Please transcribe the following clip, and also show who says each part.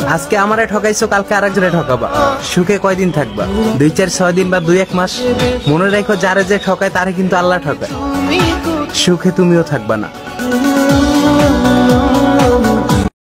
Speaker 1: আজকে আমারে ঠকাইছো, কালকে আরেকজনে ঠকাবা। সুখে কয়দিন থাকবা? 2-4-6 দিন বা 2-1 মাস। মনে রাখো, যারে যে ঠকায় তারে কিন্তু আল্লাহ ঠকায়। সুখে তুমিও থাকবা না।